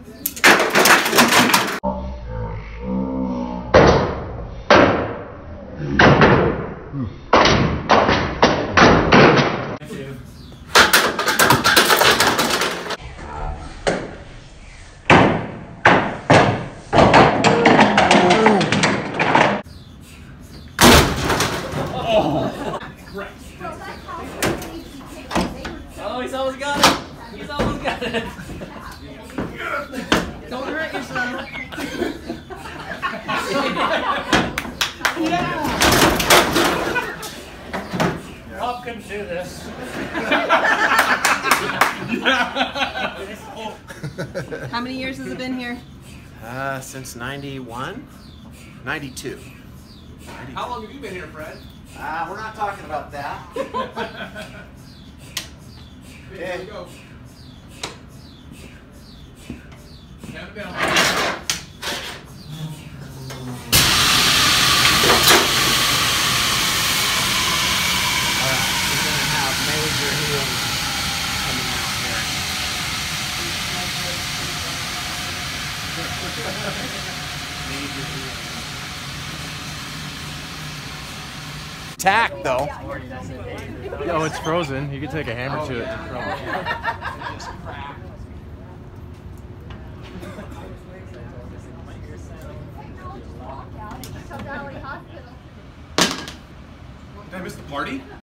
Oh, he's almost got it. He's almost got it. Don't hurt yourself. Yeah. Rob couldn't do this. How many years has it been here? Since 91? 92. 92. How long have you been here, Fred? We're not talking about that. Here we go. Count it down. Alright, we're going to have major healing coming out here. Major healing. Tack though. Yo, it's frozen. You can take a hammer to it. Did I miss the party?